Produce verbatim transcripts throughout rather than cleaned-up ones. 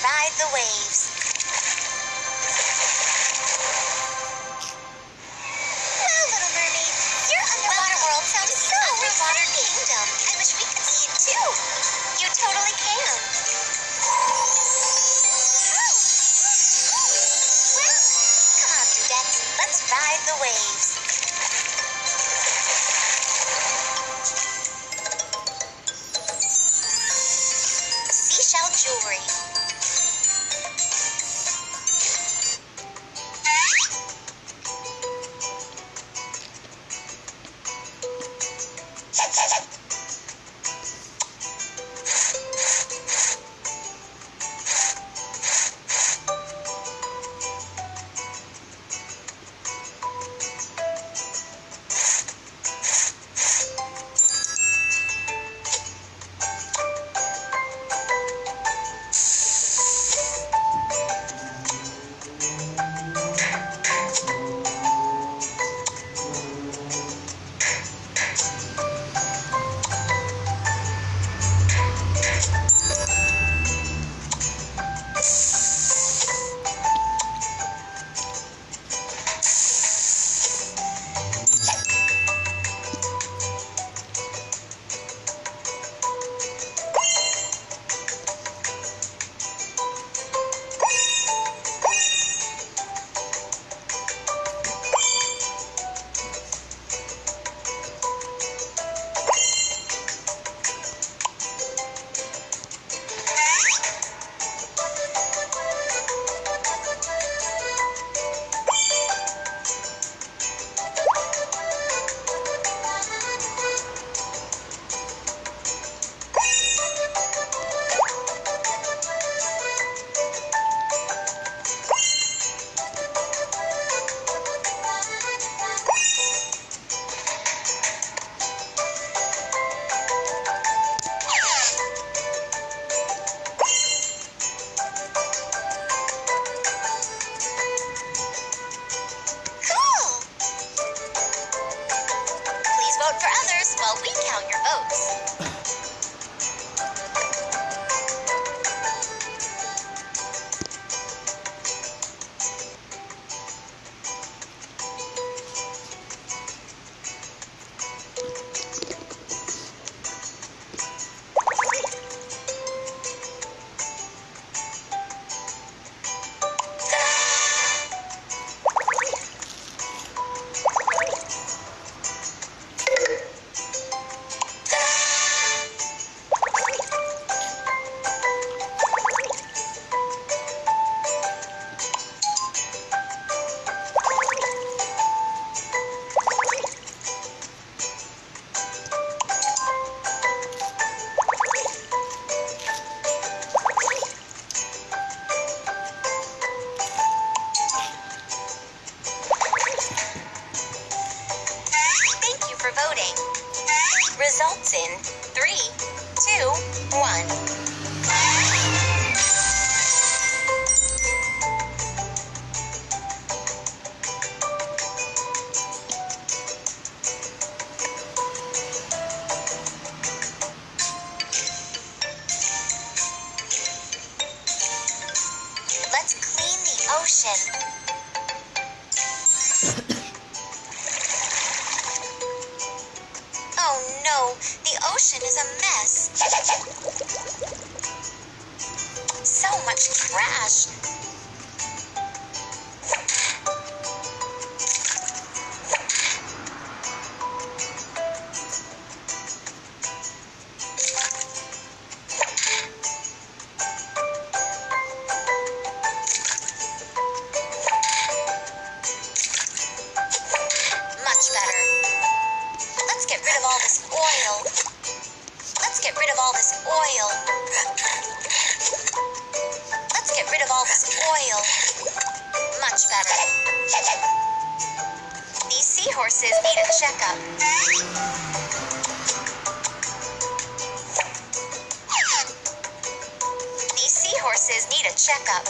ride the waves. Wow, Little Mermaid, your underwater world sounds so underwater kingdom. I wish we could see it too. You totally can. Well, come on, Dudettes, let's ride the waves. Seashell jewelry. Vote for others while we count your votes. For voting. Results in three, two, one. Let's clean the ocean. Oh no, the ocean is a mess. So much trash. Much better. Let's get rid of all this oil. Let's get rid of all this oil. Let's get rid of all this oil. Much better. These seahorses need a checkup. These seahorses need a checkup.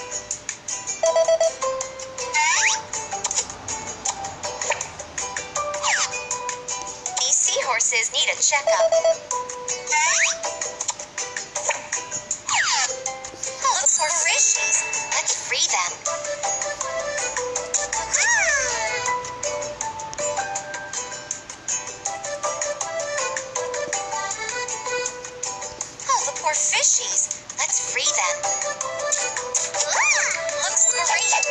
Seahorses need a checkup. Looks more free them. Oh, the poor fishies. Let's free them. Looks great.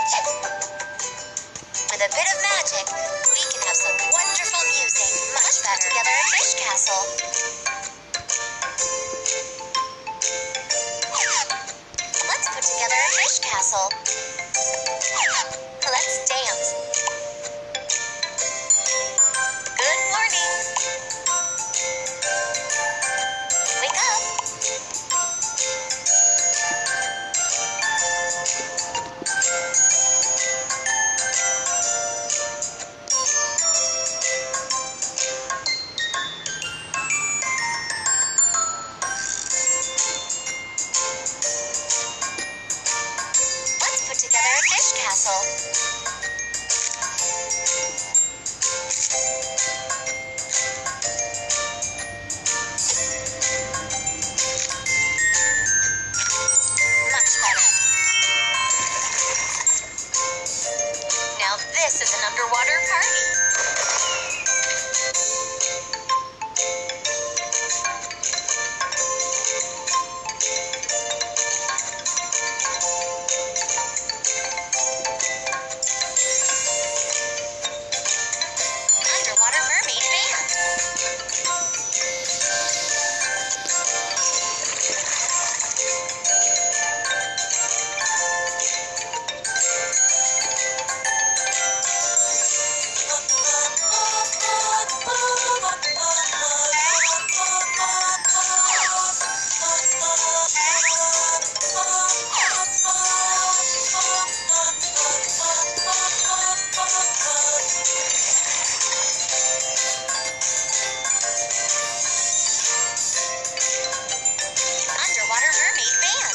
With a bit of magic, we can have some wonderful music. Much better. Together a fish castle. Let's put together a fish castle. Let's dance. Good morning. Wake up. Let's put together a fish castle. Much better. Now this is an underwater party. Underwater mermaid band. Underwater mermaid band.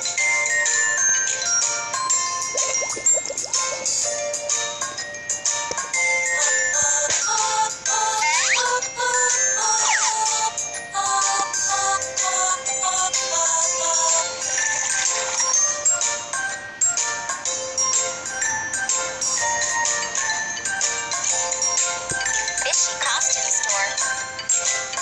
Fishy costume store.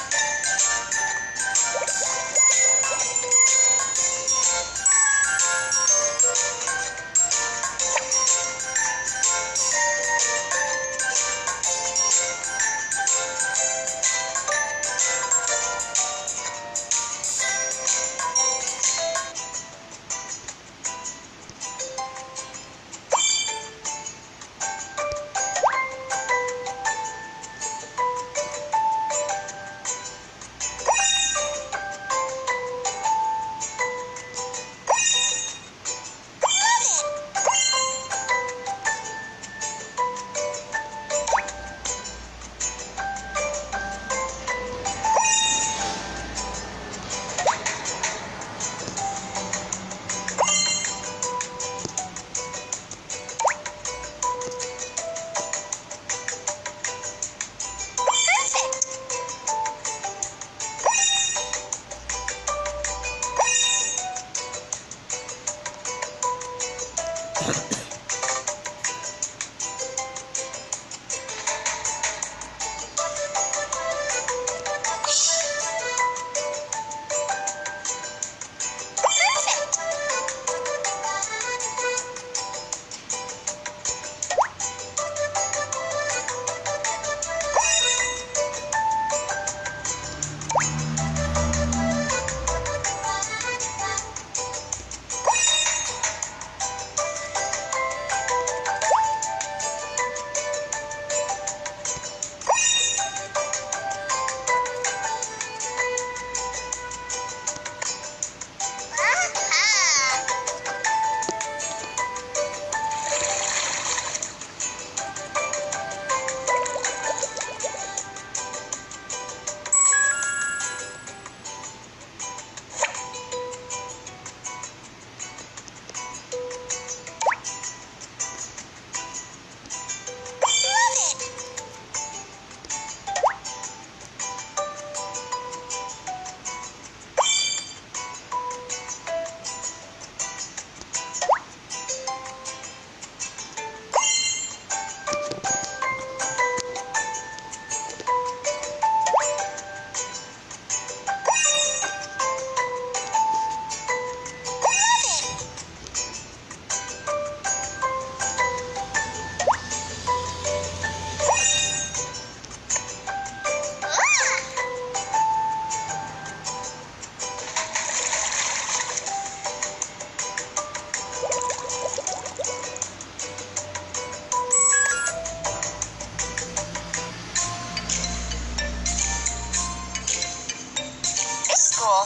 school.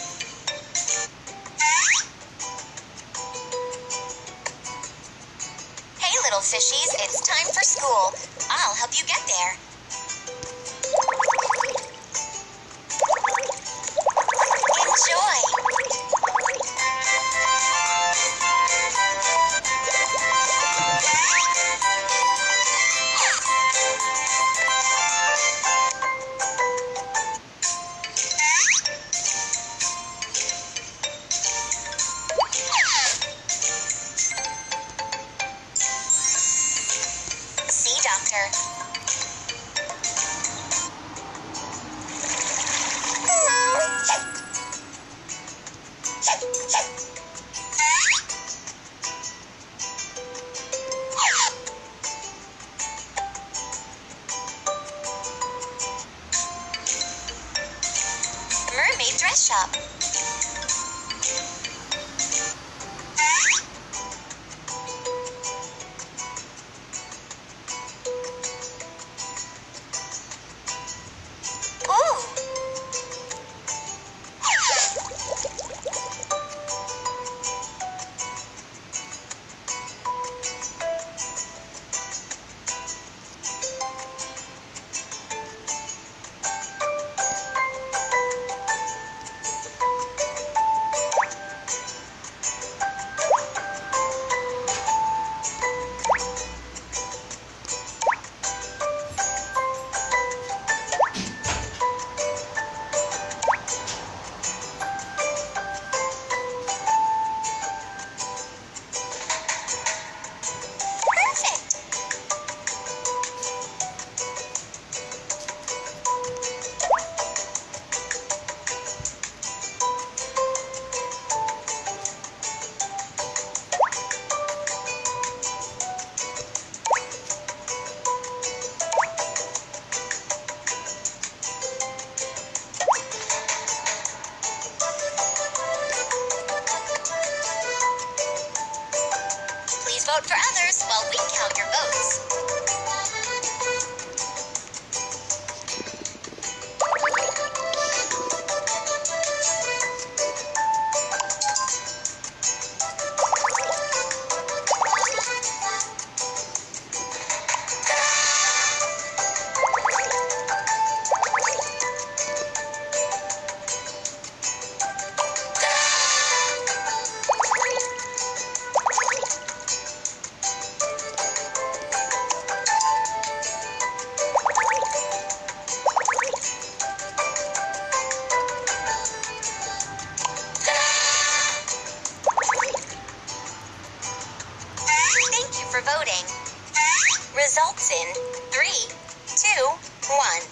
Hey, little fishies, it's time for school. I'll help you get there. Enjoy. See, Doctor. Mermaid dress shop. Ooh. Perfect. Please vote for others while we count your votes. Thank you for voting. Results in three, two, one.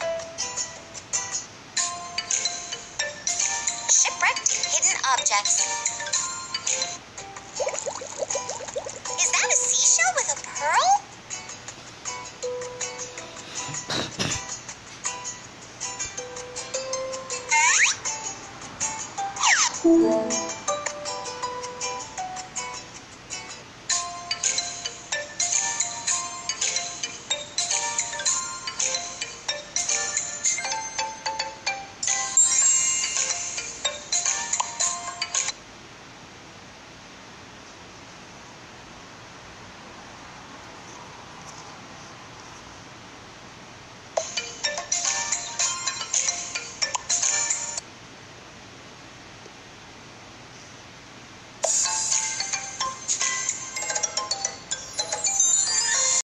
Shipwrecked hidden objects.